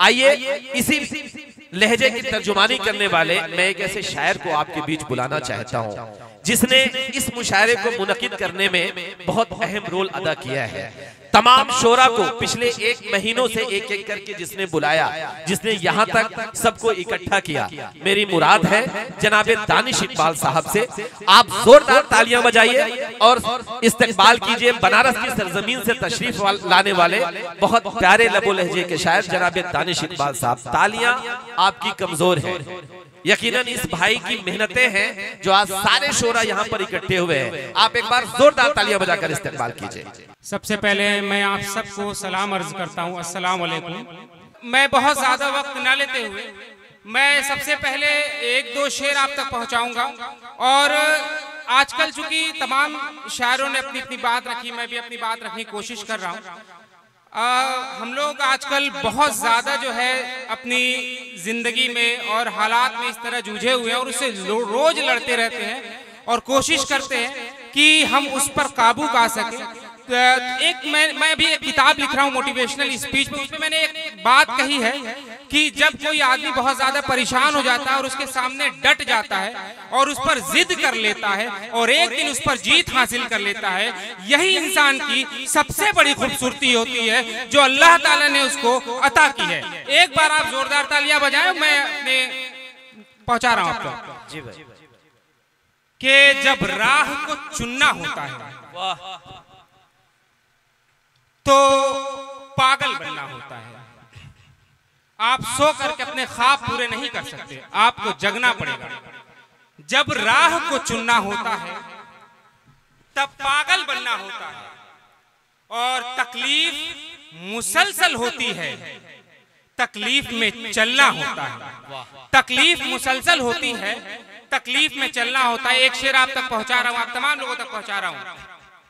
आइए इसी लहजे की तर्जुमानी करने वाले मैं एक ऐसे शायर को आपके बीच बुलाना चाहता हूं जिसने इस मुशायरे को मुनक्किद करने में बहुत अहम रोल अदा किया है। तमाम शोरा को पिछले 1 महीनों से एक एक करके जिसने बुलाया, जिसने यहाँ तक सबको इकट्ठा किया, मेरी मुराद है जनाबे दानिश इकबाल साहब से आप जोरदार तालियां बजाइए और इस्तकबाल कीजिए बनारस की सरजमीन से तशरीफ लाने वाले बहुत प्यारे लबो लहजे के शायर जनाबे दानिश इकबाल साहब। तालियां आपकी कमजोर है, यकीनन इस भाई की मेहनतें हैं जो आज सारे शोरा यहाँ पर इकट्ठे हुए हैं। आप एक बार जोरदार तालियां बजाकर इस्तकबाल कीजिए। सबसे पहले मैं आप सबको सलाम अर्ज करता हूँ, अस्सलाम वालेकुम। मैं बहुत ज्यादा वक्त न लेते हुए मैं सबसे पहले 1-2 शेर आप तक पहुँचाऊंगा। और आजकल चूंकि तमाम शायरों ने अपनी अपनी बात रखी, मैं भी अपनी बात रखने की कोशिश कर रहा हूँ। हम लोग आजकल बहुत ज्यादा जो है अपनी जिंदगी में और हालात में इस तरह जूझे हुए हैं और उससे रोज लड़ते रहते हैं और कोशिश करते हैं कि हम उस पर काबू पा सकें। एक मैं भी एक किताब लिख रहा हूँ मोटिवेशनल स्पीच में, उसमें मैंने एक बात कही है कि जब कोई आदमी बहुत ज्यादा परेशान हो जाता है और उसके सामने डट जाता है और उस पर जिद कर लेता है और एक दिन उस पर जीत हासिल कर लेता है, यही इंसान की सबसे बड़ी खूबसूरती होती है जो अल्लाह ताला ने उसको अता की है। एक बार आप जोरदार तालियां बजाएं, मैं अपने पहुंचा रहा हूं आपको जी भाई। कि जब राह को चुनना होता है तो पागल बनना होता है। आप सो करके अपने ख्वाब पूरे नहीं कर सकते, आपको जगना पड़ेगा। जब राह को चुनना होता है तब पागल बनना होता है और तकलीफ मुसलसल होती है, तकलीफ में चलना होता है। तकलीफ मुसलसल होती है, तकलीफ में चलना होता है। एक शेर आप तक पहुंचा रहा हूं, आप तमाम लोगों तक पहुंचा रहा हूं।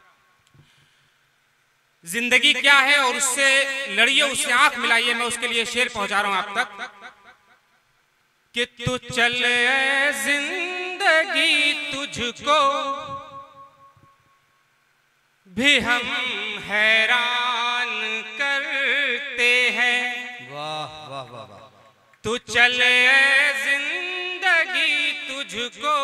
जिंदगी क्या है और उससे लड़िए, उससे आंख मिलाइए, मैं उसके लिए शेर पहुंचा रहा हूं आप तक कि तू चल जिंदगी तुझको भी हम हैरान करते हैं। वाह वाह वाह वाह। तू चल जिंदगी तुझको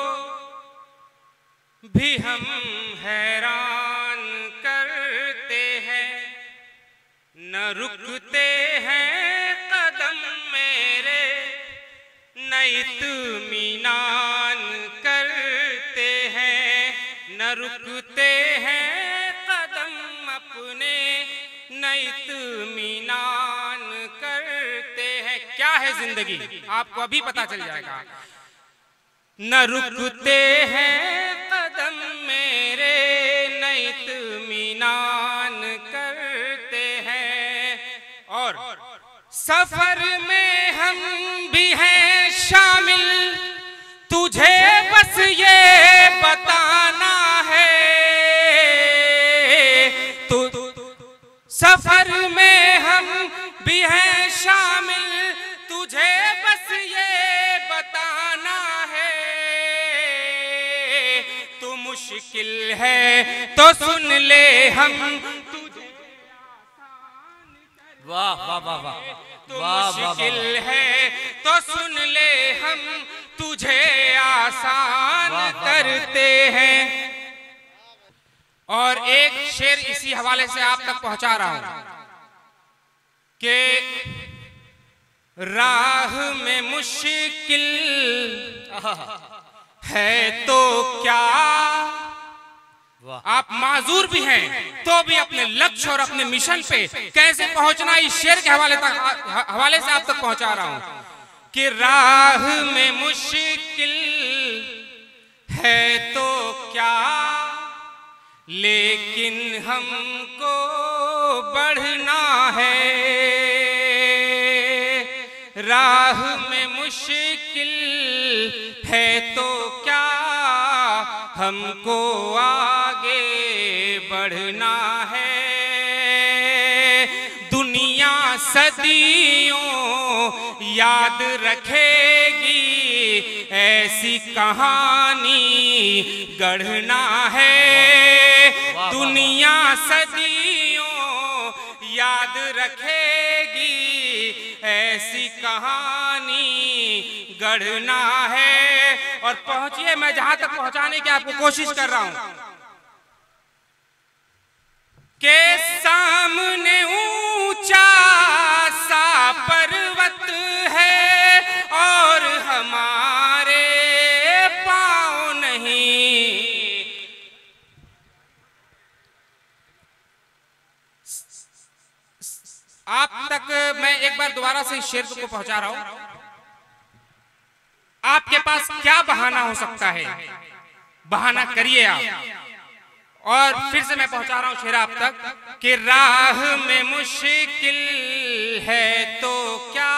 भी हम हैरान करते हैं, न रुकते हैं कदम मेरे, न इत्मीनान करते हैं, न रुकते हैं कदम अपने, न इत्मीनान करते हैं। क्या है जिंदगी आपको अभी पता चल जाएगा। न रुकते हैं कदम मेरे, न इत्मीनान करते हैं, और सफर में हम भी हैं शामिल, तुझे बस ये बताना है। तू सफर में हम भी हैं शामिल, तुझे बस ये बताना है। तू मुश्किल है तो सुन ले हम तुझे, वाह वाह वाह वाह। तू मुश्किल है तो सुन ले हम तुझे आसान करते हैं। और एक शेर इसी हवाले से आप तक पहुंचा रहा हूं कि राह में मुश्किल है तो क्या, आप माजूर भी हैं तो भी अपने लक्ष्य और अपने मिशन पे कैसे पहुंचना, इस शेर के हवाले से आप तक पहुंचा रहा हूं कि राह में मुश्किल है तो क्या, लेकिन हमको बढ़ना है। राह में मुश्किल है तो क्या, हमको आगे बढ़ना है। दुनिया सदियों याद रखेगी, ऐसी कहानी गढ़ना है। दुनिया सदियों याद रखेगी, ऐसी कहानी गढ़ना है। और पहुंचिए, मैं जहां तक पहुंचाने की आपको कोशिश कर रहा हूं के सामने ऊंचा सा पर्वत है और हमारे पाँव नहीं। आप तक मैं एक बार दोबारा से इस शेर को पहुंचा रहा हूं। आपके पास क्या बहाना हो सकता है, बहाना करिए आप। और फिर से मैं पहुंचा रहा हूं शेर आप तक कि राह में मुश्किल है तो क्या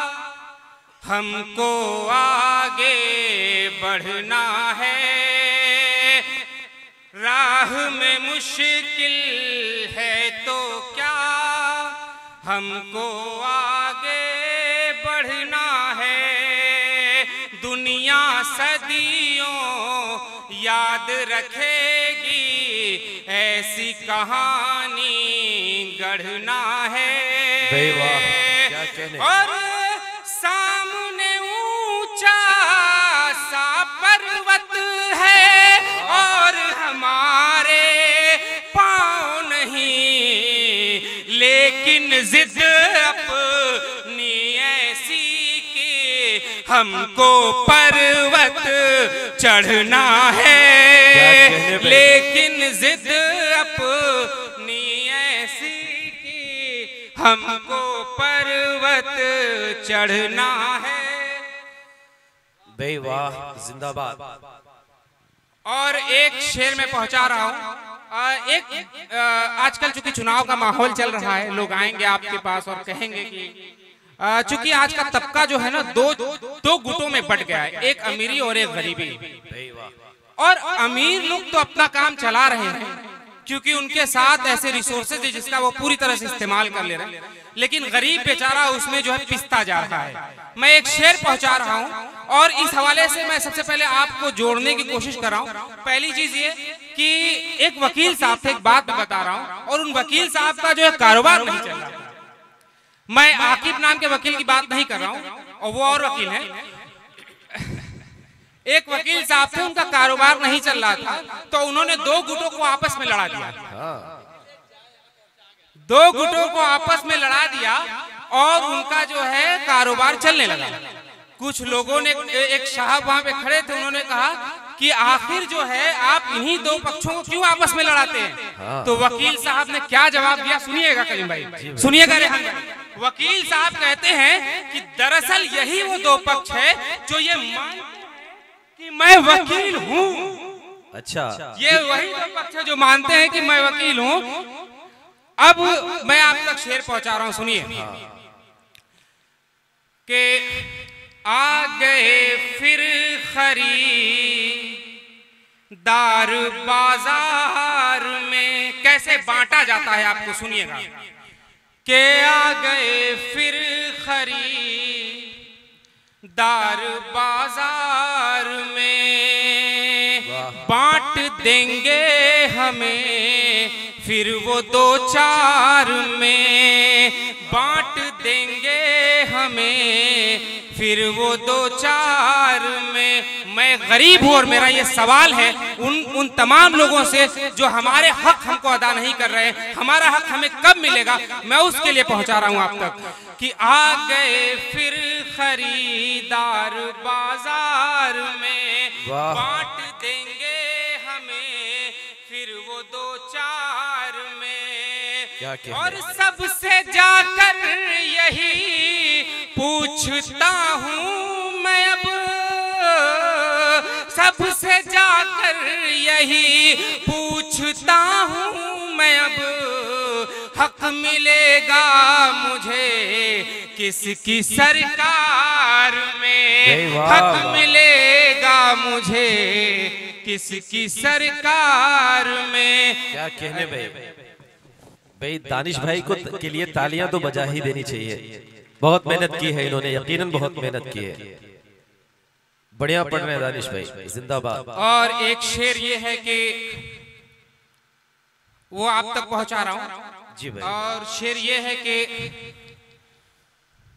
हमको आगे बढ़ना है। राह में मुश्किल है तो क्या हमको आगे बढ़ना है। दुनिया सदियों याद रखेगी ऐसी कहानी गढ़ना है। क्या कहने। और सामने ऊंचा सा पर्वत है और हमारे पाँव नहीं, लेकिन जिद अपनी ऐसी कि हमको पर्वत चढ़ना है। लेकिन जिद अपनी ऐसी कि हमको पर्वत चढ़ना है। बे वाह, जिंदाबाद। और एक शेर में पहुंचा रहा हूं। आजकल चूंकि चुनाव का माहौल चल रहा है, लोग आएंगे आपके पास और कहेंगे कि चूंकि आज का तबका जो है ना दो गुटों में बट गया है, एक अमीरी और एक गरीबी। और अमीर लोग तो अपना काम चला रहे हैं क्योंकि उनके साथ ऐसे रिसोर्सेज है जिसका वो पूरी तरह से इस्तेमाल कर ले रहे हैं, लेकिन गरीब बेचारा उसमें जो है पिसता जा रहा है। मैं एक शेर पहुंचा रहा हूं और इस हवाले से मैं सबसे पहले आपको जोड़ने की कोशिश कर रहा हूं। पहली चीज ये कि एक वकील साहब से एक बात मैं बता रहा हूं और उन वकील साहब का जो है कारोबार नहीं चल रहा। मैं आकिब नाम के वकील की बात नहीं कर रहा हूं और वो और वकील है। एक वकील साहब थे, उनका कारोबार नहीं चल रहा था तो उन्होंने दो गुटों को आपस में लड़ा दिया। दो गुटों को आपस में लड़ा दिया और उनका जो है कारोबार चलने लगा। कुछ लोगों ने, एक साहब वहां पे खड़े थे, उन्होंने कहा कि आखिर जो है आप इन्हीं दो पक्षों को क्यों आपस में लड़ाते हैं। तो वकील साहब ने क्या जवाब दिया, सुनिएगा करीम भाई, सुनिएगा रेहान भाई। वकील साहब कहते हैं कि दरअसल यही वो दो पक्ष है जो ये मानते कि मैं वकील हूँ। अच्छा, ये वही दो पक्ष है जो मानते हैं कि मैं वकील हूँ। अब मैं आप तक शेर पहुंचा रहा हूं, सुनिए कि आ गए फिर खरीदार बाजार में। कैसे बांटा जाता है आपको सुनिएगा कि आ गए फिर खरीदार बाजार में, बांट देंगे हमें फिर वो दो चार में, बांट देंगे हमें फिर वो दो चार में। मैं गरीब हूं और मेरा ये सवाल है उन तमाम लोगों से जो हमारे हक हमको अदा नहीं कर रहे हैं। हमारा हक हमें कब मिलेगा, मैं उसके लिए पहुंचा रहा हूं आप तक कि आ गए फिर खरीदार बाजार में, बांट देंगे हमें फिर वो दो चार में। और सबसे जाकर यही पूछता हूँ मैं अब, सबसे जाकर यही पूछता हूँ मैं अब, हक मिलेगा मुझे किसकी सरकार में, हक मिलेगा मुझे किसकी सरकार में। क्या कहने भाई, दानिश भाई को के लिए तालियां तो बजा ही देनी चाहिए। बहुत मेहनत की है इन्होंने, यकीनन बहुत मेहनत की है। बढ़िया पढ़ रहे हैं दानिश भाई, जिंदाबाद। और एक शेर ये है कि वो आप तक पहुंचा रहा हूं जी भाई। और शेर ये है कि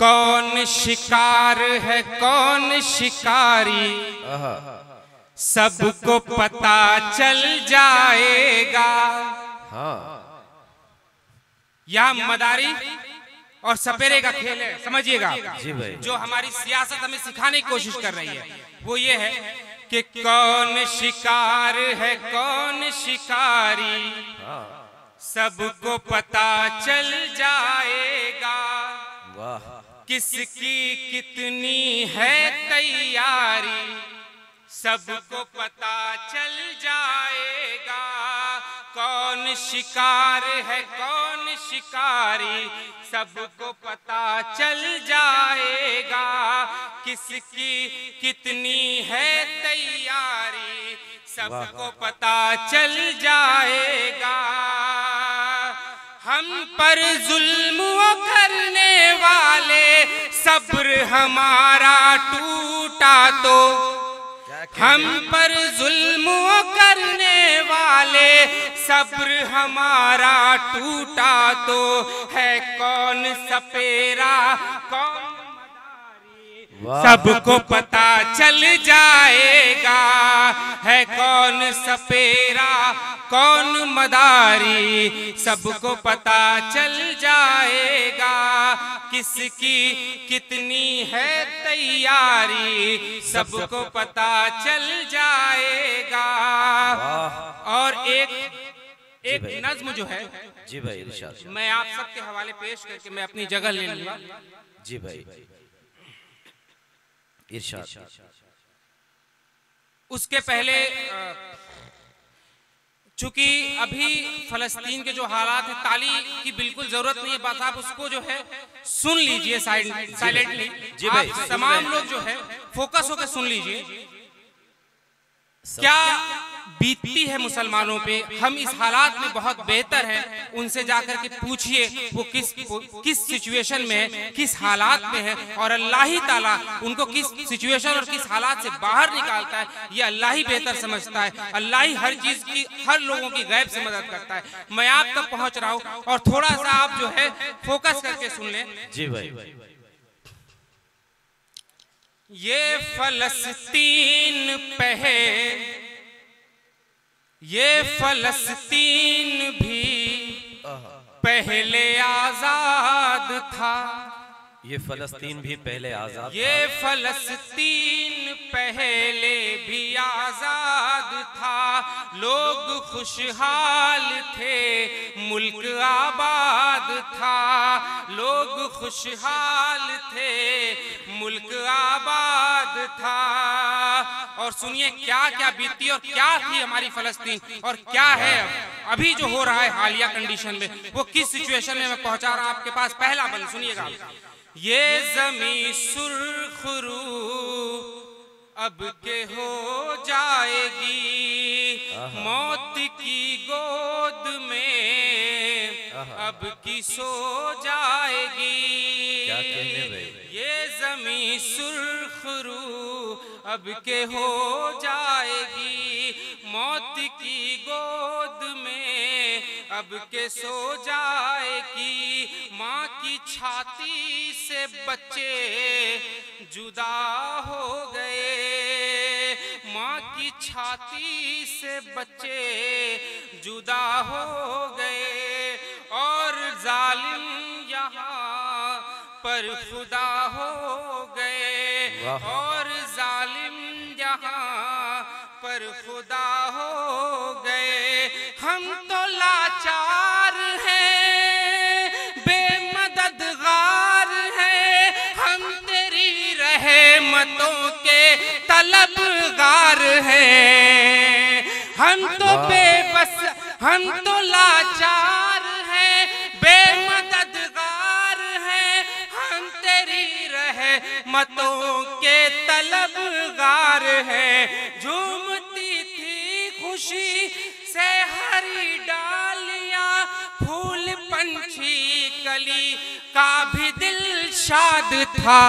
कौन शिकार है कौन शिकारी, सबको पता चल जाएगा। यह मदारी और सपेरे का खेल है, समझिएगा। जो हमारी सियासत हमें सिखाने की कोशिश कर रही है वो ये है कि कौन शिकार है कौन शिकारी, सबको पता चल जाएगा। किसकी कितनी है तैयारी, सबको पता चल जाएगा। कौन शिकार है कौन शिकारी, सबको पता चल जाएगा। किसकी कितनी है तैयारी, सबको पता चल जाएगा। हम पर जुल्म करने वाले, सब्र हमारा टूटा तो, हम पर जुल्म करने वाले, सब्र हमारा टूटा तो, है कौन सपेरा कौन मदारी, सबको पता चल जाएगा। है कौन सपेरा कौन मदारी, सबको पता चल जाएगा। किसकी कितनी है तैयारी, सबको पता चल जाएगा। और एक नज्म जो है जी भाई इरशाद, मैं आप सबके हवाले पेश करके मैं अपनी जगह ले लूंगा। जी भाई इरशाद। उसके पहले चूंकि अभी फलस्तीन के जो हालात है, ताली की बिल्कुल जरूरत नहीं है, बस आप उसको जो है सुन लीजिए साइलेंटली। आप तमाम लोग जो है फोकस होकर सुन लीजिए। क्या बीतती है मुसलमानों पे, हम इस हालात में बहुत बेहतर हैं। उनसे जाकर के पूछिए वो किस सिचुएशन में है, किस हालात में है, और अल्लाह ही ताला उनको किस सिचुएशन और किस हालात से बाहर निकालता है, ये अल्लाह ही बेहतर समझता है। अल्लाह ही हर चीज की, हर लोगों की गैब से मदद करता है। मैं आप तक पहुंच रहा हूँ और थोड़ा सा आप जो है फोकस करके सुन लें। जी भाई। ये फलस्तीन भी पहले आजाद था। ये फलस्तीन भी पहले आजाद, ये फलस्तीन पहले भी आजाद था। लोग खुशहाल थे, मुल्क आबाद था। लोग खुशहाल थे, मुल्क आबाद था। और सुनिए क्या क्या बीती और क्या थी हमारी फलस्तीन, और क्या है अभी जो हो रहा है हालिया कंडीशन में, वो किस सिचुएशन में मैं पहुंचा रहा हूं आपके पास। पहला बंद सुनिएगा। ये जमीन सुर्खरू अब के हो जाएगी, मौत की गोद में अब की सो जाएगी। क्या कहने भाई? ये जमीन सुर्खरू अब के हो जाएगी, मौत की गोद में अब के सो जाएगी। माँ की छाती से बच्चे जुदा हो गए, माँ की छाती से बच्चे जुदा हो गए। और जालिम यहाँ पर खुदा हो गए, और जालिम यहाँ पर खुदा हो गए। हम तो लाचार हैं, बेमददगार हैं, हम तेरी रहमतों के तलबगार हैं। हम तो बेबस, हम तो लाचार हैं, बेमददगार हैं, हम तेरी रहमतों के तलबगार हैं। झूमती थी खुशी से हरी डालियां, फूल पंछी कली का भी दिल शाद था।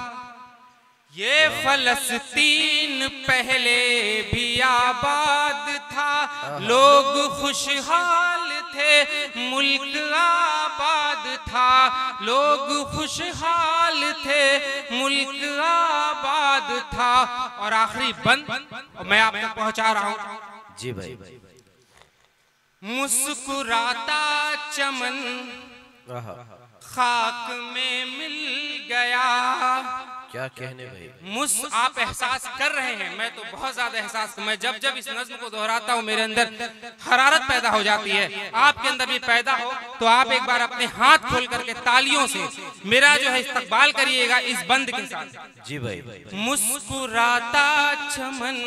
ये फलस्तीन पहले भी आबाद था, लोग खुशहाल थे, मुल्क आबाद था, लोग खुशहाल थे, मुल्क आबाद था। और आखिरी बंद मैं आप तक पहुंचा रहा हूं। जी भाई। मुस्कुराता चमन खाक में मिल गया। क्या कहने भाई। आप एहसास कर रहे हैं, मैं तो बहुत ज्यादा एहसास, मैं जब जब इस नज्म को दोहराता हूँ मेरे अंदर हरारत पैदा हो जाती है। आपके अंदर भी पैदा हो तो आप एक बार अपने हाथ खोल करके तालियों से मेरा जो है इस्तकबाल करिएगा इस बंद के साथ। जी भाई। मुस्कुराता चमन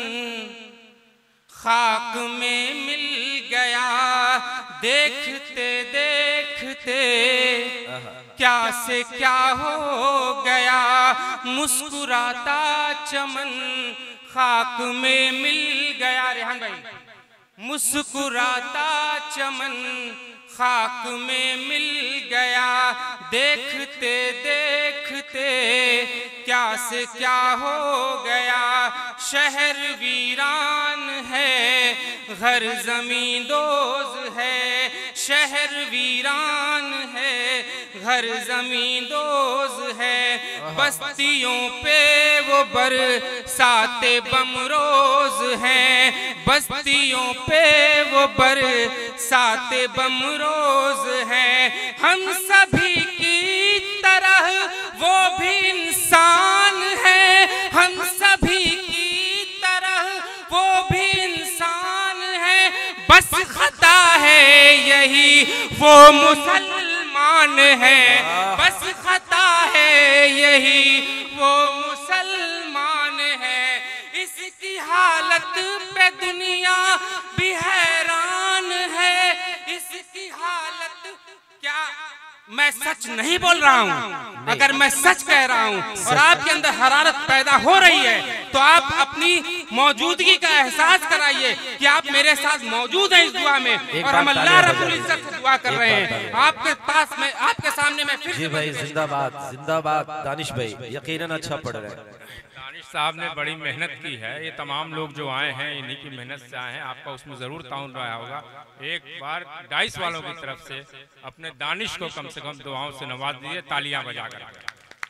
खाक में मिल गया, देखते देखते क्या से क्या हो गया। मुस्कुराता चमन खाक में मिल गया। रेहान भाई, मुस्कुराता चमन खाक में मिल गया, देखते देखते क्या से क्या हो गया। शहर वीरान है, घर ज़मीं दोज़ है, शहर वीरान है, घर ज़मीं दोज़ है। बस्तियों पे वो बरसाते बमरोज़ हैं, बस्तियों पे वो बरसाते बमरोज़ हैं। हम सभी की तरह वो भी इंसान है, हम सभी की तरह वो भी इंसान है। बस खता है यही वो मुसलमान है, बस खता है यही वो मुसलमान है। इसकी हालत पे दुनिया भी हैरान है, इसकी हालत क्या। मैं सच नहीं बोल रहा हूँ, अगर मैं सच कह रहा हूँ और आपके अंदर हरारत पैदा हो रही है तो आप अपनी मौजूदगी का एहसास कराइए कि आप मेरे साथ मौजूद हैं इस दुआ में, और हम अल्लाह रब्बुल इज्जत से दुआ कर रहे हैं आपके पास में, आपके सामने में फिर। जी भाई, जिंदाबाद जिंदाबाद। दानिश भाई यकीनन अच्छा पढ़ रहे हैं। दानिश साहब ने बड़ी मेहनत की है, ये तमाम लोग जो आए हैं इन्हीं की मेहनत से आए हैं, आपका उसमें जरूर ताउन रहा होगा। एक बार डाइस वालों की तरफ से अपने दानिश को कम से कम दुआओं से नवाज दीजिए, तालियां बजाकर।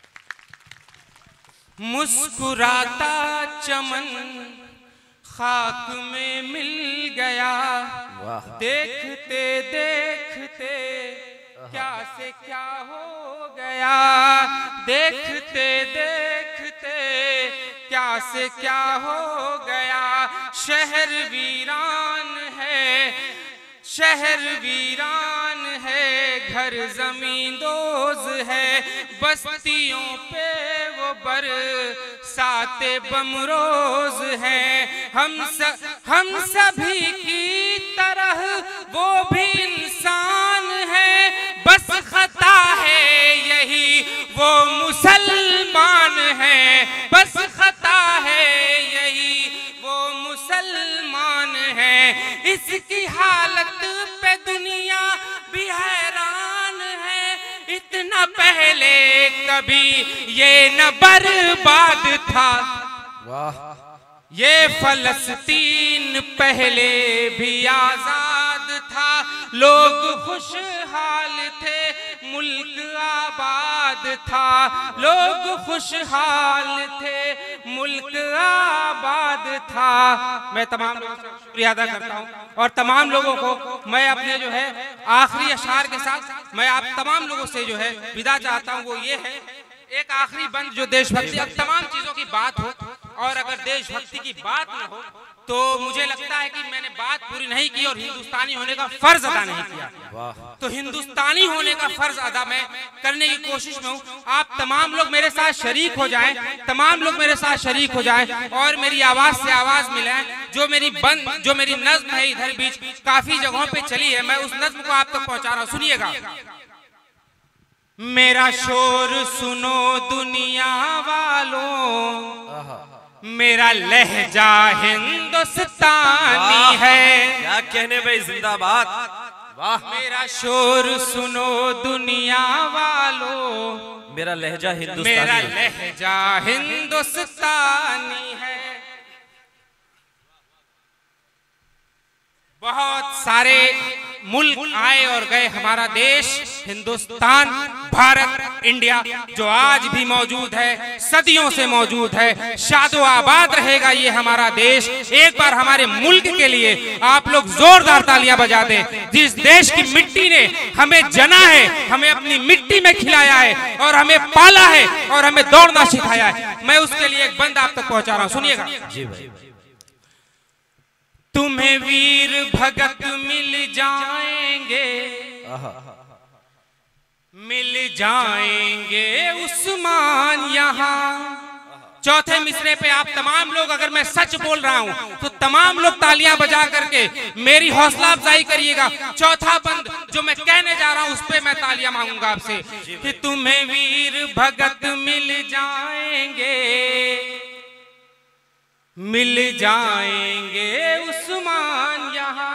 मुस्कुराता चमन खाक में मिल गया, देखते देखते क्या से क्या हो गया, देखते देखते क्या से क्या हो गया। शहर वीरान है, शहर वीरान है, घर ज़मीं दोज़ है, बस्तियों पे वो बरसाते बमरोज़ हैं। हम सभी की तरह वो भी इंसान है, बस खता है यही वो मुसलमान है, बस खता है यही वो मुसलमान है। इसकी हालत पे दुनिया भी हैरान है, इतना पहले कभी ये न बर्बाद था। वाह। ये फलस्तीन पहले भी आजाद था, लोग खुशहाल थे, मुल्क आबाद था, लोग खुशहाल थे, मुल्क आबाद था। मैं तमाम लोगों का शुक्रिया अदा करता हूँ और तमाम लोगों को मैं अपने जो है आखिरी अशार के साथ मैं आप तमाम लोगों से जो है विदा चाहता हूँ। वो ये है एक आखिरी बंद जो देशभक्ति, अब तमाम चीजों की बात हो और अगर देशभक्ति की बात न हो तो मुझे लगता है कि मैंने बात पूरी नहीं की और हिंदुस्तानी होने का फर्ज अदा नहीं किया। तो हिंदुस्तानी होने का फर्ज अदा मैं करने की कोशिश में हूँ। आप तमाम लोग मेरे साथ शरीक हो जाएं, तमाम लोग मेरे साथ शरीक हो जाएं और मेरी आवाज से आवाज मिलाएं। जो मेरी नज्म है इधर बीच काफी जगहों पे चली है, मैं उस नज्म को आप तक पहुंचा रहा हूँ, सुनिएगा। मेरा शोर सुनो दुनिया वालों, मेरा लहजा हिंदुस्तानी है। क्या कहने भाई, जिंदाबाद। वाह। मेरा शोर सुनो दुनिया वालों, मेरा लहजा हिंदुस्तानी, मेरा लहजा हिंदुस्तानी है। बहुत सारे मुल्क आए और गए, हमारा देश हिंदुस्तान, भारत, इंडिया जो आज भी मौजूद है, सदियों से मौजूद है, शादो आबाद रहेगा ये हमारा देश। एक बार हमारे मुल्क के लिए आप लोग जोरदार तालियां बजा दें। जिस देश की मिट्टी ने हमें जना है, हमें अपनी मिट्टी में खिलाया है और हमें पाला है और हमें दौड़ना सिखाया है, मैं उसके लिए एक बंद आप तक पहुंचा रहा हूं, सुनिएगा। जी भाई। तुम्हें वीर भगत मिल जाएंगे, मिल जाएंगे उस्मान यहाँ। चौथे मिसरे पे आप तमाम लोग, अगर मैं सच बोल रहा हूं तो तमाम लोग तालियां बजा करके मेरी हौसला अफजाई करिएगा। चौथा बंद जो मैं कहने जा रहा हूं उस पे मैं तालियां मांगूंगा आपसे कि तुम्हें वीर भगत मिल जाएंगे, मिल जाएंगे उस्मान यहाँ।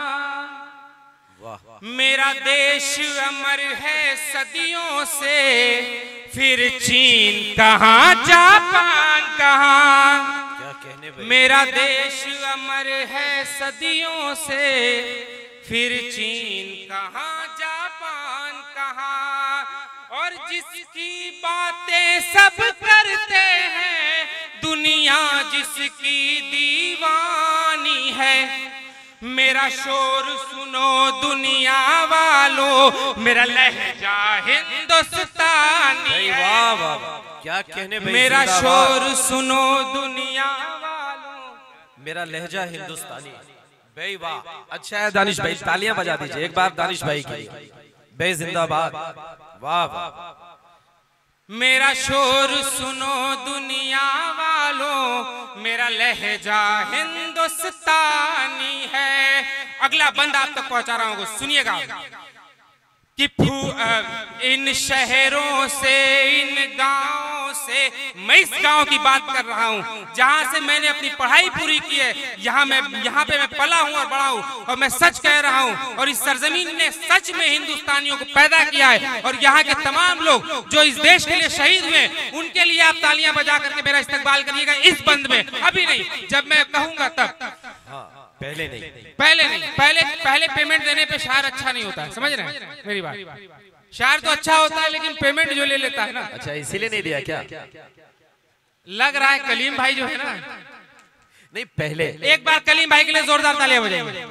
मेरा देश अमर है सदियों से, फिर चीन कहाँ जापान कहाँ। क्या कहने भाई। मेरा देश अमर है सदियों से, फिर चीन कहाँ जापान कहाँ। और जिसकी बातें सब करते हैं, दुनिया जिसकी दीवानी है। मेरा शोर सुनो दुनिया वालों, मेरा लहजा हिंदुस्तानी है। वाह वाह, क्या कहने भाई। मेरा शोर सुनो दुनिया वालों, मेरा लहजा हिंदुस्तानी। भाई वाह, अच्छा है दानिश भाई, तालियां बजा दीजिए एक बार दानिश भाई के लिए। भाई जिंदाबाद, वाह वाह। मेरा शोर सुनो दुनिया वालों, मेरा लहजा हिंदुस्तानी है। अगला बंद आप तक पहुंचा रहा हूं, सुनिएगा कि इन शहरों से, इन गांवों से, मैं इस गांव की बात कर रहा हूं जहां से मैंने अपनी पढ़ाई पूरी की है। यहाँ पे मैं पला हूं और बड़ा हूं, और मैं सच कह रहा हूं। और इस सरजमीन ने सच में हिंदुस्तानियों को पैदा किया है। और यहाँ के तमाम लोग जो इस देश के लिए शहीद हुए, उनके लिए आप तालियां बजा करके मेरा इस्तकबाल करिएगा इस बंद में। अभी नहीं, जब मैं कहूंगा तब। पहले नहीं, पहले पेमेंट देने पे शायर अच्छा नहीं होता है, समझ रहे हैं मेरी बात। शायर तो अच्छा होता है लेकिन पेमेंट जो ले लेता है ना। अच्छा इसीलिए नहीं दिया क्या? लग रहा है कलीम भाई जो है ना, नहीं पहले। एक बार कलीम भाई के लिए जोरदार तालियां बजाइए।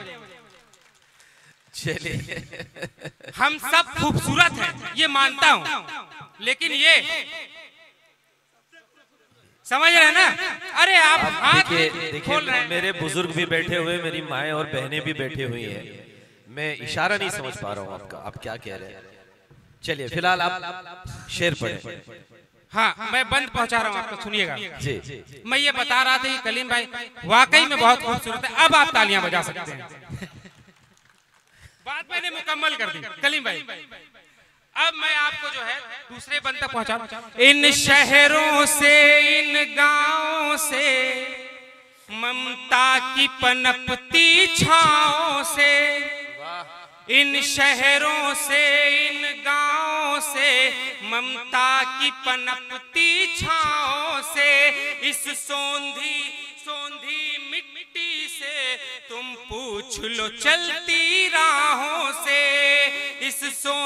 चलिए, हम सब खूबसूरत हैं ये मानता हूं, लेकिन ये समझ रहे हैं ना। अरे आप हाथ खोल रहे हैं। मेरे बुजुर्ग भी बैठे हुए, मेरी माएँ और बहनें भी बैठे हुई हैं, मैं इशारा नहीं समझ पा रहा हूँ आपका, आप क्या कह रहे हैं। चलिए फिलहाल आप शेर पढ़े। हाँ, मैं बंद पहुंचा रहा हूँ आपको, सुनिएगा जी। मैं ये बता रहा था कि कलीम भाई वाकई में बहुत खूबसूरत है। अब आप तालियां बजा सकते हैं। बात मैंने मुकम्मल कर दी कलीम भाई। अब मैं आपको जो है दूसरे बंद तक पहुंचा। इन शहरों से, इन गांवों से, ममता की पनपती छाओं से। इन शहरों से, इन गांवों से, ममता की पनपती छाओं से, इस सोंधी मिट्टी से तुम पूछ लो चलती राहों से। इस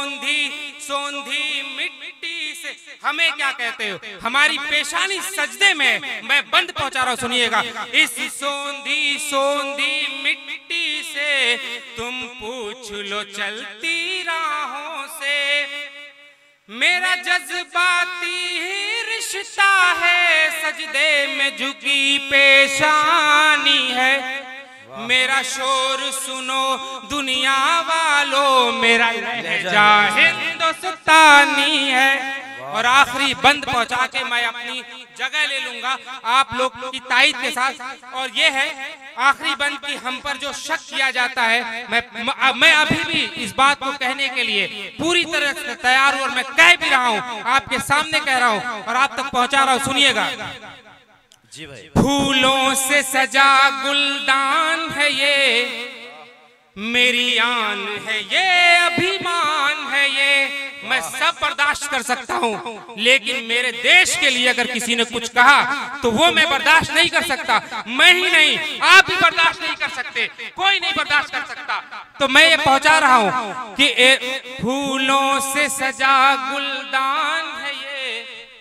सोंधी मिट्टी से हमें क्या कहते हो, हमारी पेशानी सजदे में। मैं बंद पहुंचा रहा हूं, सुनिएगा। इस सोंधी मिट्टी से तुम पूछ लो चलती राहों से। मेरा जज्बाती ही रिश्ता है, सजदे में झुकी पेशानी है। मेरा शोर सुनो दुनिया वालों, मेरा लहजा हिंदुस्तानी है। और आखिरी बंद पहुंचा के मैं अपनी जगह ले लूंगा आप लोग की ताईद के साथ। और ये है आखिरी बंद की हम पर जो शक किया जाता है, मैं अभी भी इस बात को कहने के लिए पूरी तरह से तैयार हूं और मैं कह भी रहा हूं, आपके सामने कह रहा हूं और आप तक पहुंचा रहा हूं, सुनिएगा। जी भाई। फूलों से सजा गुलदान है ये, मेरी आन है ये, अभिमान है ये। मैं सब बर्दाश्त कर सकता हूँ, लेकिन मेरे देश के लिए अगर किसी ने कुछ कहा तो वो मैं बर्दाश्त नहीं कर सकता। मैं ही नहीं, आप भी बर्दाश्त नहीं कर सकते, कोई नहीं बर्दाश्त कर सकता। तो मैं ये पहुंचा रहा हूँ कि फूलों से सजा गुलदान है ये,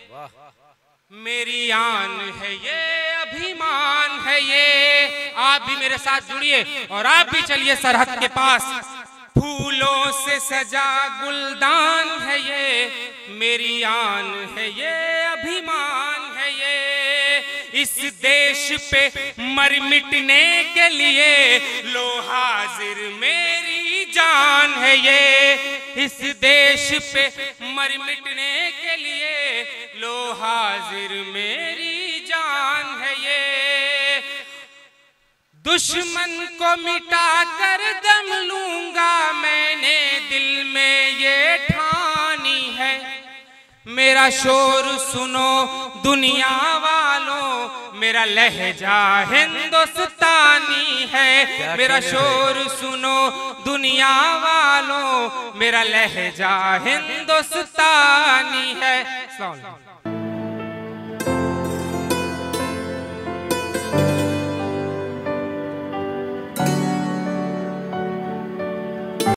मेरी आन है ये, अभिमान है ये। आप भी मेरे साथ जुड़िए और आप भी चलिए सरहद के पास। फूलों से सजा गुलदान है ये, मेरी आन है ये, अभिमान है ये। इस देश पे मर मिटने के लिए लो हाजिर मेरी जान है ये। इस देश पे मर मिटने के लिए लो हाजिर मेरी जान है ये। दुश्मन को मिटा कर दम लूंगा मैंने, दिल में ये ठानी है। मेरा शोर सुनो दुनिया वालों, मेरा लहजा हिंदुस्तानी है। मेरा शोर सुनो दुनिया वालों, मेरा लहजा हिंदुस्तानी है।